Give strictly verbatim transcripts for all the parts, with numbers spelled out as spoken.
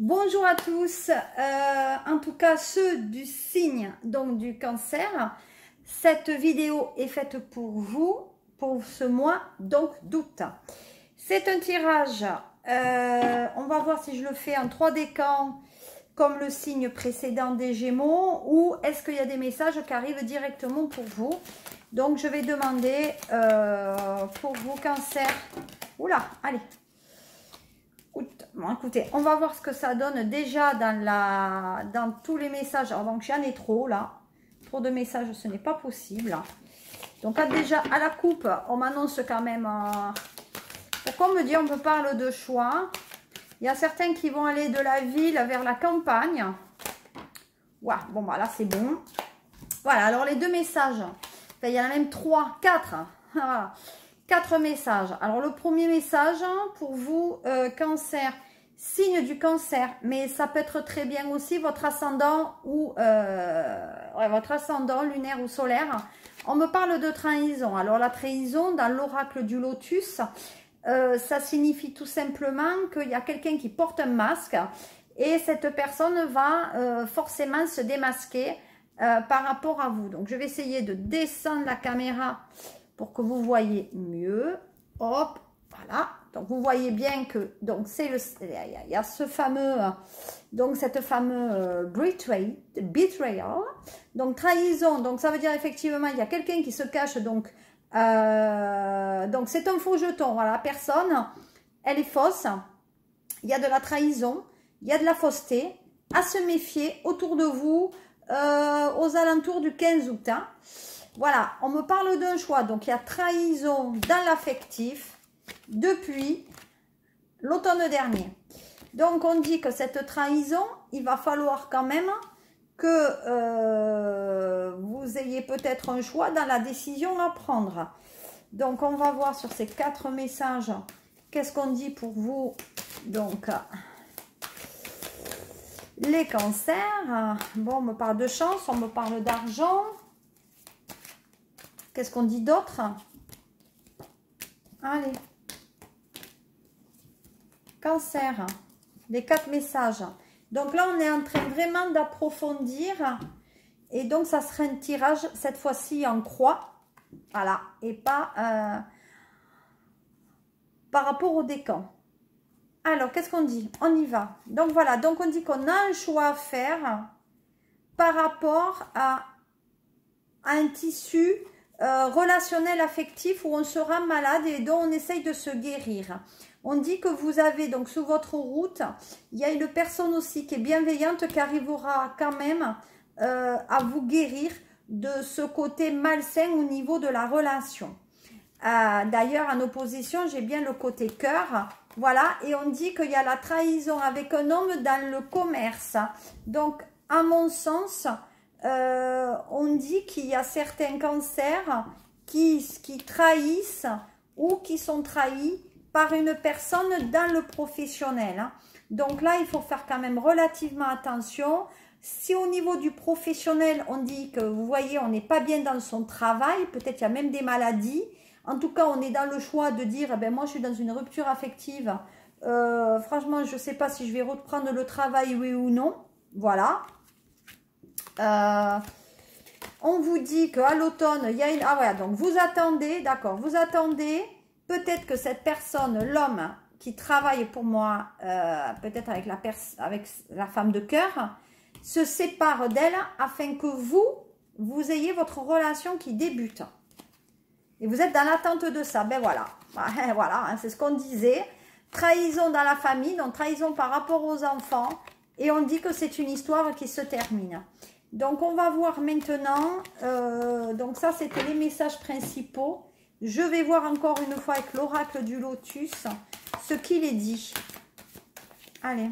Bonjour à tous, euh, en tout cas ceux du signe donc du cancer. Cette vidéo est faite pour vous, pour ce mois donc d'août. C'est un tirage, euh, on va voir si je le fais en trois décans comme le signe précédent des Gémeaux ou est-ce qu'il y a des messages qui arrivent directement pour vous. Donc je vais demander euh, pour vous cancer, oula, allez. Bon, écoutez, on va voir ce que ça donne déjà dans, la, dans tous les messages. Alors, donc, j'en ai trop, là. Trop de messages, ce n'est pas possible. Donc, là, déjà, à la coupe, on m'annonce quand même... Euh, pourquoi on me dit on me parle de choix? Il y a certains qui vont aller de la ville vers la campagne. Ouais, bon, bah là, c'est bon. Voilà, alors, les deux messages. Enfin, il y en a même trois, quatre. Voilà. Quatre messages. Alors, le premier message pour vous, euh, cancer, signe du cancer, mais ça peut être très bien aussi votre ascendant ou euh, ouais, votre ascendant lunaire ou solaire. On me parle de trahison. Alors, la trahison, dans l'oracle du lotus, euh, ça signifie tout simplement qu'il y a quelqu'un qui porte un masque et cette personne va euh, forcément se démasquer euh, par rapport à vous. Donc, je vais essayer de descendre la caméra pour que vous voyez mieux. Hop, voilà. Donc vous voyez bien que donc c'est le il y a ce fameux donc cette fameuse betrayal, betrayal. Donc trahison. Donc ça veut dire effectivement il y a quelqu'un qui se cache donc euh, donc c'est un faux jeton. Voilà, la personne elle est fausse. Il y a de la trahison, il y a de la fausseté. À se méfier autour de vous euh, aux alentours du quinze août. Hein. Voilà, on me parle d'un choix. Donc, il y a trahison dans l'affectif depuis l'automne dernier. Donc, on dit que cette trahison, il va falloir quand même que euh, vous ayez peut-être un choix dans la décision à prendre. Donc, on va voir sur ces quatre messages, qu'est-ce qu'on dit pour vous. Donc, les cancers. Bon, on me parle de chance, on me parle d'argent. Qu'est-ce qu'on dit d'autre? Allez. Cancer. Les quatre messages. Donc là, on est en train vraiment d'approfondir. Et donc, ça sera un tirage, cette fois-ci, en croix. Voilà. Et pas euh, par rapport au décan. Alors, qu'est-ce qu'on dit? On y va. Donc, voilà. Donc, on dit qu'on a un choix à faire par rapport à, à un tissu... Euh, relationnel affectif où on sera malade et dont on essaye de se guérir. On dit que vous avez donc sur votre route, il y a une personne aussi qui est bienveillante qui arrivera quand même euh, à vous guérir de ce côté malsain au niveau de la relation. Euh, D'ailleurs, en opposition, j'ai bien le côté cœur. Voilà, et on dit qu'il y a la trahison avec un homme dans le commerce. Donc, à mon sens... Euh, on dit qu'il y a certains cancers qui, qui trahissent ou qui sont trahis par une personne dans le professionnel. Hein. Donc là, il faut faire quand même relativement attention. Si au niveau du professionnel, on dit que, vous voyez, on n'est pas bien dans son travail, peut-être il y a même des maladies. En tout cas, on est dans le choix de dire, eh ben, moi, je suis dans une rupture affective. Euh, franchement, je ne sais pas si je vais reprendre le travail, oui ou non. Voilà. Euh, on vous dit qu'à l'automne, il y a une... Ah voilà, donc vous attendez, d'accord, vous attendez, peut-être que cette personne, l'homme qui travaille pour moi, euh, peut-être avec la, avec la femme de cœur, se sépare d'elle afin que vous, vous ayez votre relation qui débute. Et vous êtes dans l'attente de ça, ben voilà, voilà, hein, c'est ce qu'on disait. Trahison dans la famille, donc trahison par rapport aux enfants, et on dit que c'est une histoire qui se termine. Donc, on va voir maintenant, euh, donc ça, c'était les messages principaux. Je vais voir encore une fois avec l'oracle du lotus ce qu'il est dit. Allez.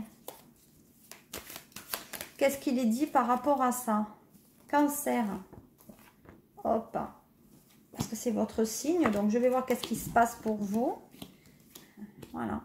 Qu'est-ce qu'il est dit par rapport à ça? Cancer. Hop. Parce que c'est votre signe, donc je vais voir qu'est-ce qui se passe pour vous. Voilà.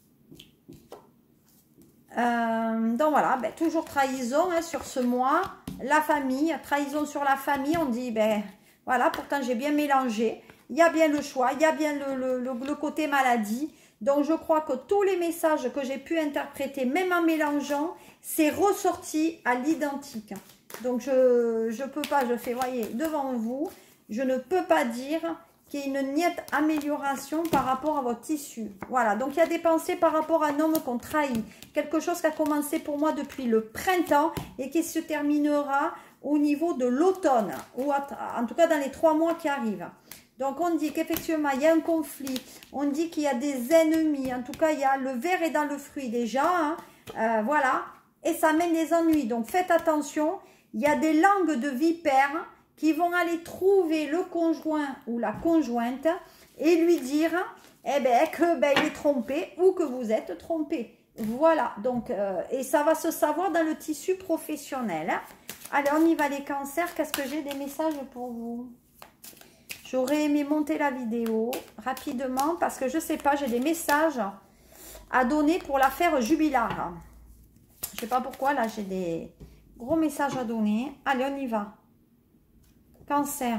Euh, donc voilà, ben, toujours trahison hein, sur ce mois. La famille, trahison sur la famille, on dit, ben voilà, pourtant j'ai bien mélangé. Il y a bien le choix, il y a bien le, le, le, le côté maladie. Donc, je crois que tous les messages que j'ai pu interpréter, même en mélangeant, c'est ressorti à l'identique. Donc, je ne peux pas, je fais, voyez, devant vous, je ne peux pas dire qu'il y ait une nette amélioration par rapport à votre tissu. Voilà, donc il y a des pensées par rapport à un homme qu'on trahit. Quelque chose qui a commencé pour moi depuis le printemps et qui se terminera au niveau de l'automne, ou en tout cas dans les trois mois qui arrivent. Donc, on dit qu'effectivement, il y a un conflit. On dit qu'il y a des ennemis. En tout cas, il y a le verre est dans le fruit déjà. Hein. Euh, voilà. Et ça amène des ennuis. Donc, faites attention. Il y a des langues de vipères qui vont aller trouver le conjoint ou la conjointe et lui dire eh ben, que ben, il est trompé ou que vous êtes trompé. Voilà. Donc, euh, et ça va se savoir dans le tissu professionnel. Hein. Allez, on y va les cancers. Qu'est-ce que j'ai des messages pour vous? J'aurais aimé monter la vidéo rapidement parce que je ne sais pas, j'ai des messages à donner pour l'affaire Jubilard. Je ne sais pas pourquoi, là j'ai des gros messages à donner. Allez, on y va. Cancer.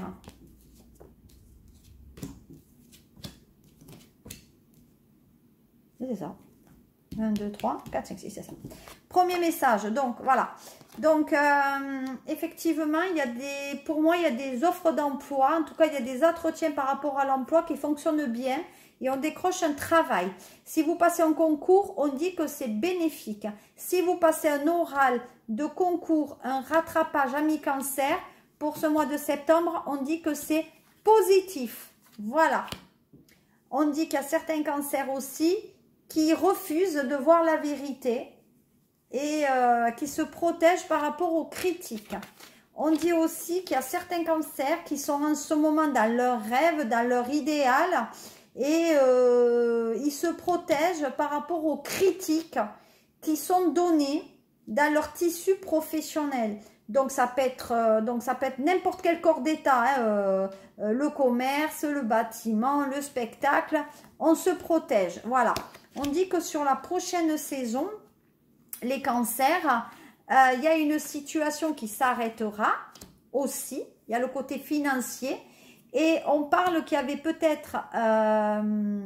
C'est ça. un, deux, trois, quatre, cinq, six, c'est ça. Premier message, donc voilà. Donc, euh, effectivement, il y a des, pour moi, il y a des offres d'emploi. En tout cas, il y a des entretiens par rapport à l'emploi qui fonctionnent bien et on décroche un travail. Si vous passez un concours, on dit que c'est bénéfique. Si vous passez un oral de concours, un rattrapage à mi-cancer, pour ce mois de septembre, on dit que c'est positif. Voilà. On dit qu'il y a certains cancers aussi qui refusent de voir la vérité et euh, qui se protègent par rapport aux critiques. On dit aussi qu'il y a certains cancers qui sont en ce moment dans leur rêve, dans leur idéal, et euh, ils se protègent par rapport aux critiques qui sont données dans leur tissu professionnel. Donc ça peut être, euh, donc ça peut être n'importe quel corps d'État, hein, euh, euh, le commerce, le bâtiment, le spectacle, on se protège. Voilà. On dit que sur la prochaine saison, les cancers, euh, il y a une situation qui s'arrêtera aussi. Il y a le côté financier. Et on parle qu'il y avait peut-être... Euh,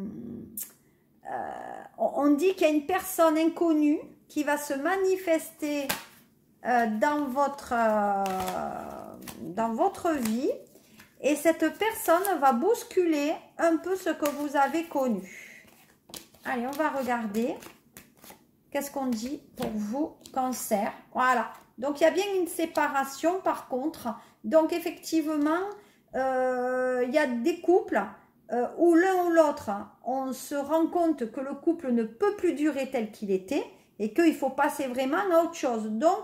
euh, on dit qu'il y a une personne inconnue qui va se manifester euh, dans, votre, euh, dans votre vie. Et cette personne va bousculer un peu ce que vous avez connu. Allez, on va regarder. Qu'est-ce qu'on dit pour vous, cancer? Voilà. Donc, il y a bien une séparation, par contre. Donc, effectivement, euh, il y a des couples euh, où l'un ou l'autre, on se rend compte que le couple ne peut plus durer tel qu'il était et qu'il faut passer vraiment à autre chose. Donc,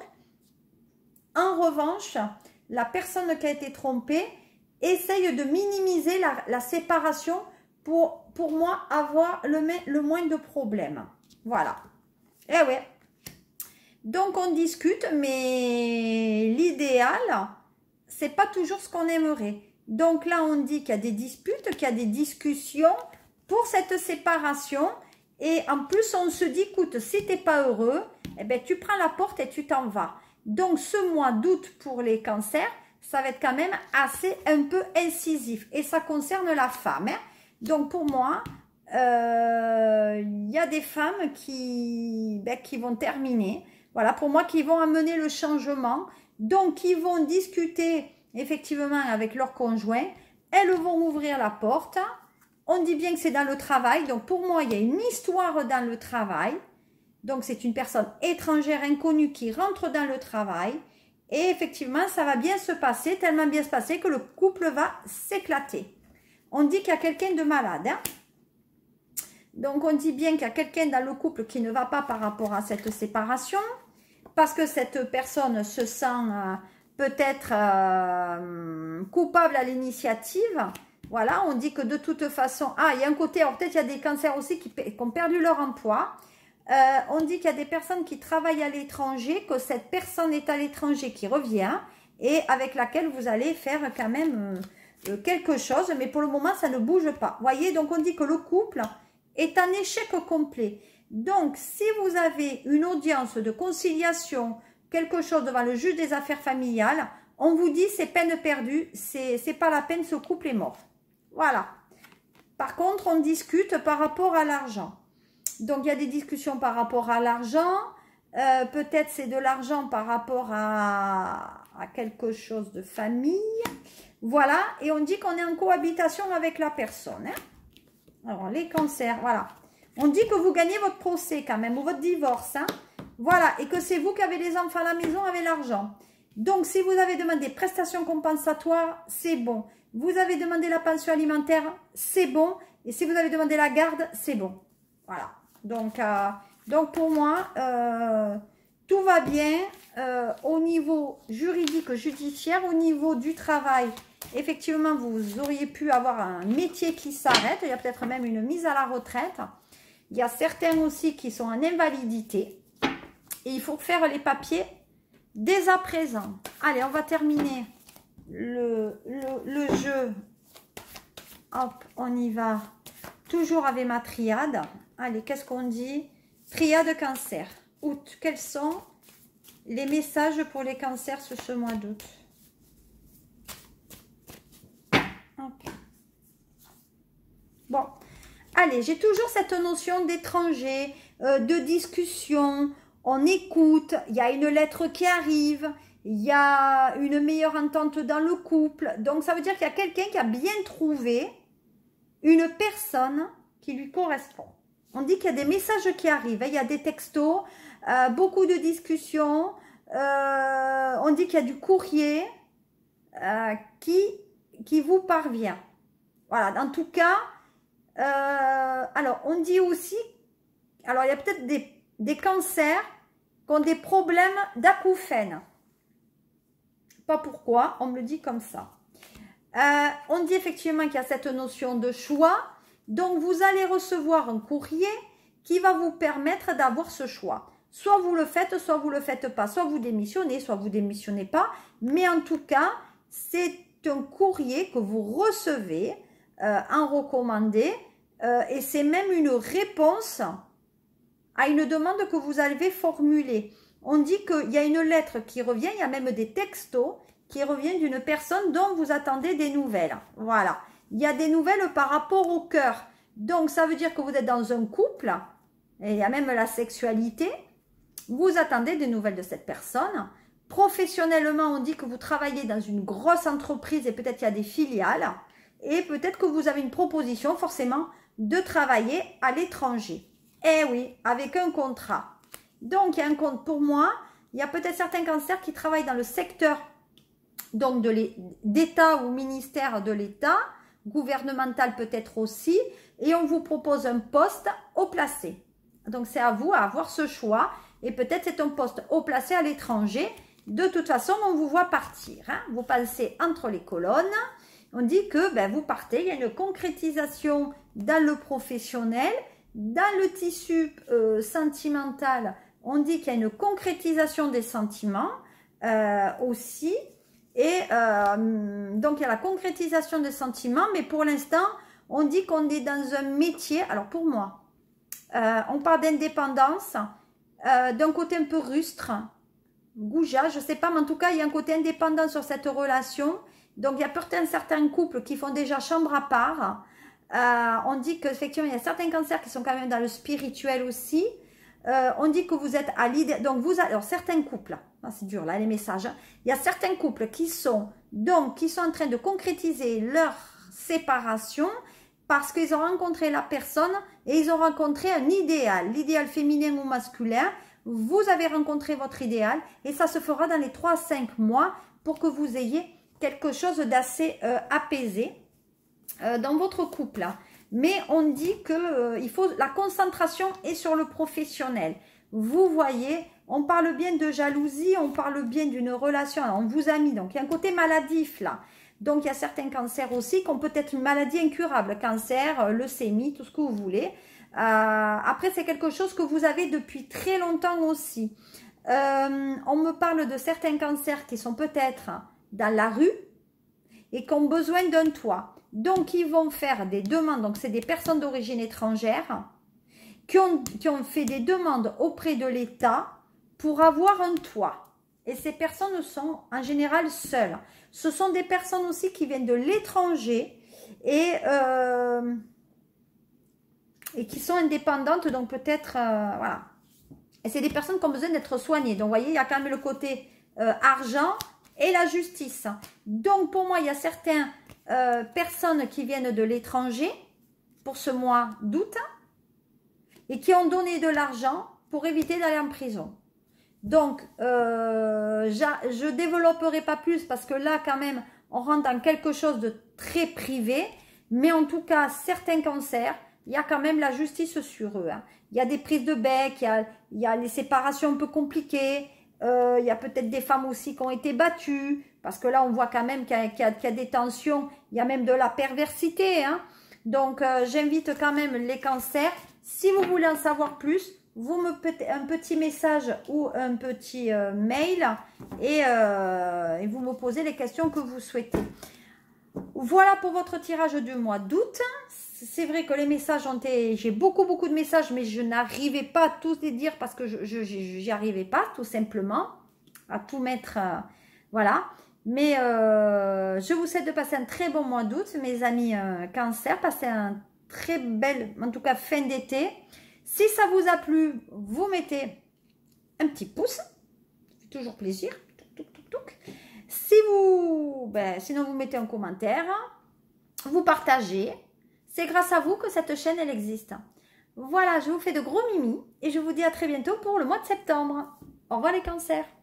en revanche, la personne qui a été trompée essaye de minimiser la, la séparation pour, pour moi, avoir le, le moins de problèmes. Voilà. Eh ouais. Donc, on discute, mais l'idéal, c'est pas toujours ce qu'on aimerait. Donc là, on dit qu'il y a des disputes, qu'il y a des discussions pour cette séparation. Et en plus, on se dit, écoute, si tu n'es pas heureux, eh ben, tu prends la porte et tu t'en vas. Donc, ce mois d'août pour les cancers, ça va être quand même assez un peu incisif. Et ça concerne la femme. Hein. Donc, pour moi, il euh, y a des femmes qui, ben, qui vont terminer. Voilà, pour moi, qui vont amener le changement. Donc, ils vont discuter effectivement avec leur conjoint. Elles vont ouvrir la porte. On dit bien que c'est dans le travail. Donc, pour moi, il y a une histoire dans le travail. Donc, c'est une personne étrangère inconnue qui rentre dans le travail. Et effectivement, ça va bien se passer, tellement bien se passer que le couple va s'éclater. On dit qu'il y a quelqu'un de malade. Hein? Donc, on dit bien qu'il y a quelqu'un dans le couple qui ne va pas par rapport à cette séparation. Parce que cette personne se sent euh, peut-être euh, coupable à l'initiative. Voilà, on dit que de toute façon... Ah, il y a un côté... Alors, peut-être il y a des cancers aussi qui, qui ont perdu leur emploi. Euh, on dit qu'il y a des personnes qui travaillent à l'étranger, que cette personne est à l'étranger qui revient et avec laquelle vous allez faire quand même euh, quelque chose. Mais pour le moment, ça ne bouge pas. Vous voyez, donc on dit que le couple est en échec complet. Donc, si vous avez une audience de conciliation, quelque chose devant le juge des affaires familiales, on vous dit c'est peine perdue, c'est pas la peine, ce couple est mort. Voilà. Par contre, on discute par rapport à l'argent. Donc, il y a des discussions par rapport à l'argent. Euh, Peut-être c'est de l'argent par rapport à, à quelque chose de famille. Voilà. Et on dit qu'on est en cohabitation avec la personne. Hein. Alors, les cancers, voilà. On dit que vous gagnez votre procès quand même, ou votre divorce. Hein. Voilà. Et que c'est vous qui avez les enfants à la maison avec l'argent. Donc, si vous avez demandé prestations compensatoires, c'est bon. Vous avez demandé la pension alimentaire, c'est bon. Et si vous avez demandé la garde, c'est bon. Voilà. Donc, euh, donc pour moi, euh, tout va bien euh, au niveau juridique, judiciaire, au niveau du travail. Effectivement, vous auriez pu avoir un métier qui s'arrête. Il y a peut-être même une mise à la retraite. Il y a certains aussi qui sont en invalidité. Et il faut faire les papiers dès à présent. Allez, on va terminer le, le, le jeu. Hop, on y va. Toujours avec ma triade. Allez, qu'est-ce qu'on dit? Triade cancer. Août. Quels sont les messages pour les cancers sur ce mois d'août? Okay. Bon. Allez, j'ai toujours cette notion d'étranger, euh, de discussion. On écoute. Il y a une lettre qui arrive. Il y a une meilleure entente dans le couple. Donc, ça veut dire qu'il y a quelqu'un qui a bien trouvé une personne qui lui correspond. On dit qu'il y a des messages qui arrivent, hein. Il y a des textos, euh, beaucoup de discussions, euh, on dit qu'il y a du courrier euh, qui, qui vous parvient. Voilà, en tout cas, euh, alors on dit aussi, alors il y a peut-être des, des cancers qui ont des problèmes d'acouphènes. Pas pourquoi, on me le dit comme ça. Euh, on dit effectivement qu'il y a cette notion de choix. Donc, vous allez recevoir un courrier qui va vous permettre d'avoir ce choix. Soit vous le faites, soit vous ne le faites pas. Soit vous démissionnez, soit vous ne démissionnez pas. Mais en tout cas, c'est un courrier que vous recevez euh, en recommandé. Euh, et c'est même une réponse à une demande que vous avez formulée. On dit qu'il y a une lettre qui revient, il y a même des textos qui reviennent d'une personne dont vous attendez des nouvelles. Voilà. Il y a des nouvelles par rapport au cœur. Donc, ça veut dire que vous êtes dans un couple, et il y a même la sexualité. Vous attendez des nouvelles de cette personne. Professionnellement, on dit que vous travaillez dans une grosse entreprise et peut-être il y a des filiales. Et peut-être que vous avez une proposition forcément de travailler à l'étranger. Eh oui, avec un contrat. Donc, il y a un compte pour moi. Il y a peut-être certains cancers qui travaillent dans le secteur donc d'État ou ministère de l'État, gouvernemental peut-être aussi, et on vous propose un poste haut placé. Donc, c'est à vous à avoir ce choix, et peut-être c'est un poste haut placé à l'étranger. De toute façon, on vous voit partir. Hein. Vous passez entre les colonnes, on dit que ben, vous partez, il y a une concrétisation dans le professionnel, dans le tissu euh, sentimental, on dit qu'il y a une concrétisation des sentiments euh, aussi. Et euh, donc, il y a la concrétisation des sentiments, mais pour l'instant, on dit qu'on est dans un métier. Alors, pour moi, euh, on parle d'indépendance, euh, d'un côté un peu rustre, goujat, je ne sais pas, mais en tout cas, il y a un côté indépendant sur cette relation. Donc, il y a peut-être certains couples qui font déjà chambre à part. Euh, on dit qu'effectivement, il y a certains cancers qui sont quand même dans le spirituel aussi. Euh, on dit que vous êtes à l'idée. Donc, vous alors, certains couples, ah, c'est dur là, les messages. Hein. Il y a certains couples qui sont, donc, qui sont en train de concrétiser leur séparation parce qu'ils ont rencontré la personne et ils ont rencontré un idéal, l'idéal féminin ou masculin. Vous avez rencontré votre idéal et ça se fera dans les trois à cinq mois pour que vous ayez quelque chose d'assez euh, apaisé euh, dans votre couple. Hein. Mais on dit que euh, il faut la concentration est sur le professionnel. Vous voyez, on parle bien de jalousie, on parle bien d'une relation. Alors, on vous a mis, donc il y a un côté maladif là. Donc il y a certains cancers aussi qui ont peut-être une maladie incurable, cancer, leucémie, tout ce que vous voulez. Euh, après, c'est quelque chose que vous avez depuis très longtemps aussi. Euh, on me parle de certains cancers qui sont peut-être dans la rue et qui ont besoin d'un toit. Donc, ils vont faire des demandes. Donc, c'est des personnes d'origine étrangère qui ont, qui ont fait des demandes auprès de l'État pour avoir un toit. Et ces personnes sont en général seules. Ce sont des personnes aussi qui viennent de l'étranger et... Euh, et qui sont indépendantes, donc peut-être, euh, voilà. Et c'est des personnes qui ont besoin d'être soignées. Donc, vous voyez, il y a quand même le côté euh, argent et la justice. Donc, pour moi, il y a certaines euh, personnes qui viennent de l'étranger pour ce mois d'août et qui ont donné de l'argent pour éviter d'aller en prison. Donc, euh, je ne développerai pas plus parce que là, quand même, on rentre dans quelque chose de très privé. Mais en tout cas, certains cancers, il y a quand même la justice sur eux. Hein. Il y a des prises de bec, il y a, il y a les séparations un peu compliquées. Euh, il y a peut-être des femmes aussi qui ont été battues. Parce que là, on voit quand même qu'il y, qu y, qu y a des tensions. Il y a même de la perversité. Hein. Donc, euh, j'invite quand même les cancers. Si vous voulez en savoir plus, vous me faites un petit message ou un petit euh, mail et, euh, et vous me posez les questions que vous souhaitez. Voilà pour votre tirage du mois d'août. C'est vrai que les messages ont été... J'ai beaucoup, beaucoup de messages, mais je n'arrivais pas à tous les dire parce que je n'y arrivais pas, tout simplement, à tout mettre. Euh, voilà. Mais euh, je vous souhaite de passer un très bon mois d'août, mes amis euh, cancer. Passez un très belle, en tout cas, fin d'été. Si ça vous a plu, vous mettez un petit pouce. Ça fait toujours plaisir. Touc, touc, touc. Si vous, ben, sinon vous mettez un commentaire, vous partagez. C'est grâce à vous que cette chaîne, elle existe. Voilà, je vous fais de gros mimi et je vous dis à très bientôt pour le mois de septembre. Au revoir les cancers.